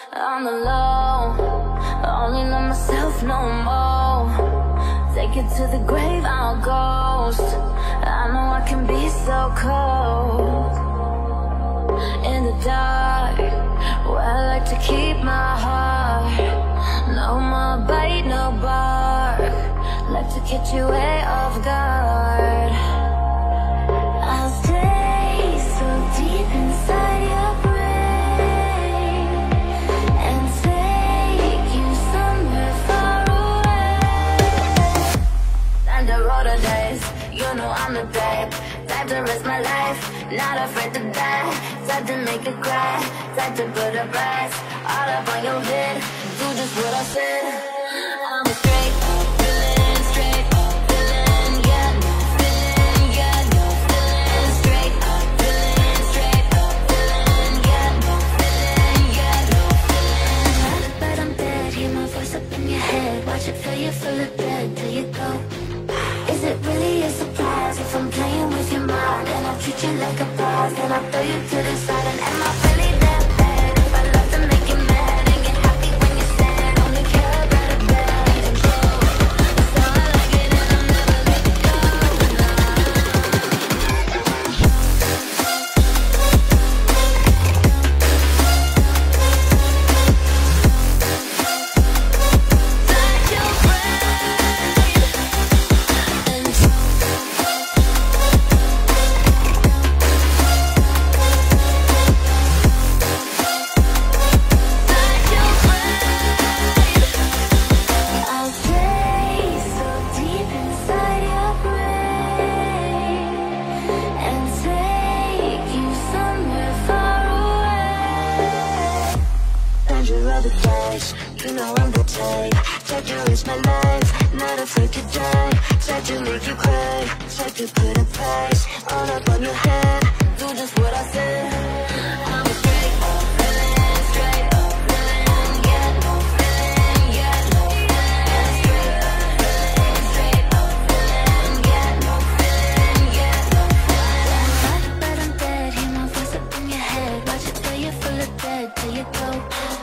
on the low. Only love myself no more. Take it to the grave, I'll ghost. I know I can be so cold. In the dark, where I like to keep my heart. No more bite, no bark. Like to catch you way off guard. I'll stay so deep inside your brain and take you somewhere far away. Time to roll the dice, you know I'm the type. Time to risk my life, not afraid to die. Time to make you cry, time to put a price all up on your head. Do just what I said. I'm a straight villain, straight villain, yeah, villain, yeah, villain, straight villain, straight villain, yeah, villain, yeah, villain. But I'm dead, hear my voice up in your head. Watch it fill you full of dread till you go. Is it really a surprise if I'm playing with your mind? And I treat you like a prize, then I throw you to the side. And am I really that bad? If I love to make you mad and get happy when you're sad, only care about a bad and go. So I like it and I'll never let it go. Like your brain and I'll stay so deep inside your brain and take you somewhere far away. And you roll the dice, you know I'm the type. Tried to risk my life, not afraid to die. Tried to make you cry, tried to put a price all up on your head. Do just what I said. I'm a straight villain, straight villain, yeah, villain, yeah, villain, straight villain, yeah, villain, yeah, villain. But I'm dead, hear my voice up in your head. Watch it fill you full of dread till you go.